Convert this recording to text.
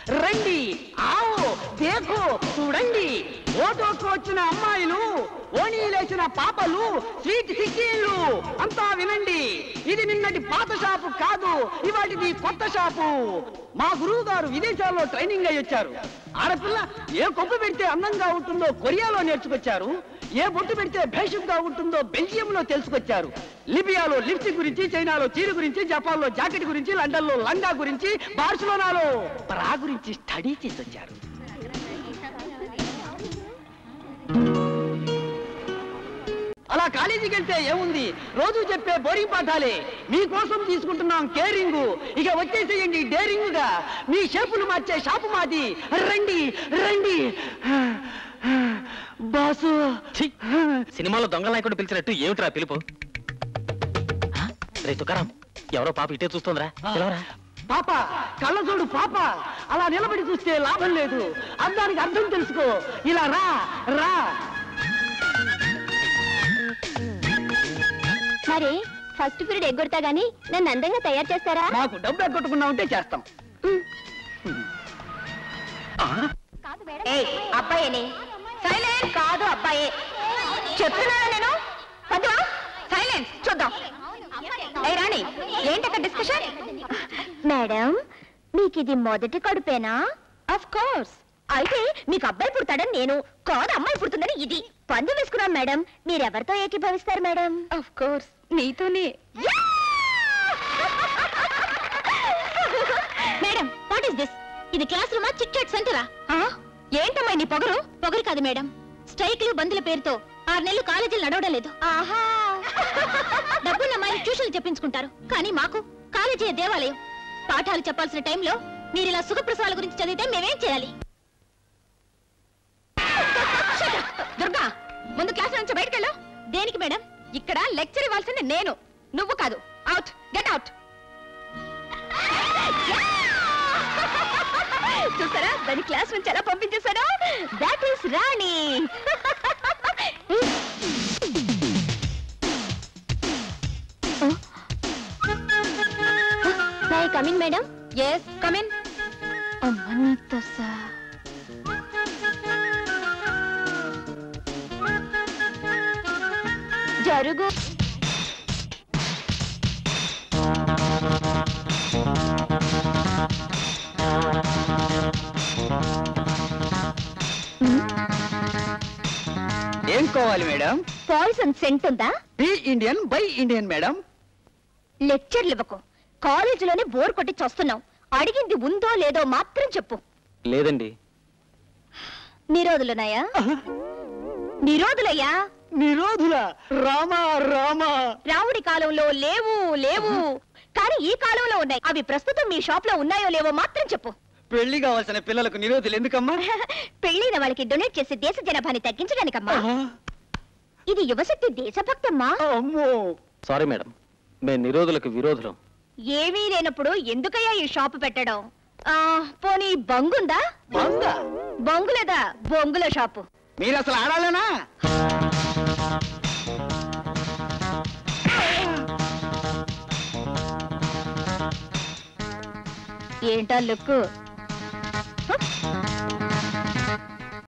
రండి ఆవో దేఖో చూడండి ఓటోకు వచ్చిన అమ్మాయిలు ఓణీలేసిన పాపలు స్వీట్ సిక్కీలు అంతా వినండి. ఇది నిన్నటి పాత షాపు కాదు, ఇవాటిది కొత్త షాపు. మా గురువు గారు విదేశాల్లో ట్రైనింగ్ అయ్యి వచ్చారు. ఆడపిల్ల ఏ కొప్పు పెడితే అందంగా ఉంటుందో కొరియాలో నేర్చుకొచ్చారు. ఏ బొట్టు పెడితే భేషంగా ఉంటుందో బెల్జియంలో తెలుసుకొచ్చారు. లిబియాలో లిప్స్టిక్ గురించి, చైనాలో చీర గురించి, జపాన్లో జాకెట్ గురించి, లండన్లో లంగా గురించి, బార్సిలోనాలో బ్రా గురించి స్టడీ చేసి వచ్చారు. అలా కాలేజీకి వెళ్తే ఏముంది, రోజు చెప్పే బోరింగ్ పాఠాలే. మీకోసం తీసుకుంటున్నాం కేరింగ్. ఇక వచ్చేసేయండి డేరింగ్గా. మీ షేపులు మార్చే షాపు మాది. రండి రండి బాసు. సినిమాలో దొంగ నాయకుడు పిలిచినట్టు ఏమిట్రా పిలుపు? రే తుకారం, ఎవరో పాప ఇటే చూస్తుందిరా. పాప కళ్ళ చూడు పాప. అలా నిలబడి చూస్తే లాభం లేదు. అర్థానికి అర్థం తెలుసుకో. ఇలా రా రా. మరి ఫస్ట్ పీరియడ్ ఎగ్గొడతా గానీ నన్ను అందంగా తయారు చేస్తారా? మాకు డబ్బు ఎగ్గొట్టుకున్నా ఉంటే చేస్తాం. అబ్బాయేనే. సైలెన్స్. కాదు అబ్బాయే చెప్తున్నానా నేను. పద్వా సైలెన్స్. చూద్దాం. ఏ రాణి, ఏంటక్క డిస్కషన్? మేడం, మీకు ఇది మొదటి కడుపేనా? Of course. అయితే మీకు అబ్బాయి పుడతాడని నేను, కాదు అమ్మాయి పుడుతుందని ఇది పందెం వేసుకున్నాం మేడం. మీరెవరితో ఏకీభవిస్తారు మేడం? ఆఫ్ కోర్స్ నీతోనే. Madam, what is this? ఇది క్లాస్ రూమా, చిట్ చాట్ సెంటరా? ఏంటమ్మా నీ పొగరు? పొగరు కాదు మేడం, స్ట్రైక్లు బందుల పేరుతో 6 నెలలు కాలేజీలు నడవడం లేదు. ఆహా, డబ్బున్న అమ్మాయిని ట్యూషన్లు చెప్పించుకుంటారు, కానీ మాకు కాలేజీ దేవాలయం. పాఠాలు చెప్పాల్సిన టైంలో మీరు ఇలా సుఖప్రసవాల గురించి చదివితే మేమేం చేయాలి? దుర్గా, ముందు క్లాస్ నుంచి బయటకెళ్ళు. దేనికి మేడం? ఇక్కడ లెక్చర్ ఇవ్వాల్సింది నేను, నువ్వు కాదు. Out, get out. చూసారా దాని క్లాస్ నుంచి ఎలా పంపించేశాను? That is Rani. May come in madam? Yes come in. అమ్మనితో సార్ జరుగు. ఏం కావాలి మేడం? పాయిజన్ సెంట్ ఉందా? Be Indian buy Indian madam. లెక్చర్లు ఇవ్వకు. కాలేజీలోనే బోర్ కొట్టి చూస్తున్నావు. అడిగింది ఉందో లేదో మాత్రం చెప్పు. లేదండి. నిరోధులున్నాయా? నిరోధులయ్యా. నిరోధుల రామా రామా. రాముడి కాలంలో లేవు లేవు, కానీ ఈ కాలంలో ఉన్నాయి. అవి ప్రస్తుతం మీ షాప్ లో ఉన్నాయో లేవో మాత్రం చెప్పు. పెళ్లి కావాల్సిన పిల్లలకు నిరోధులు ఎందుకమ్మా? పెళ్లిన వాళ్ళకి డొనేట్ చేసే దేశ జనాభాని తగ్గించడానికమ్మా. ఇది యువశక్తి దేశభక్తమ్మా. అమ్మో, సారీ మేడం, మేము నిరోధులకు విరోధులం. ఏమీ లేనప్పుడు ఎందుకయ్యా ఈ షాపు పెట్టడం? పోనీ బంగుందా? బంగా? బంగు లేదా బొంగుల షాపు. మీరు అసలు ఆడాలేనా? ఏంటా లుక్కు?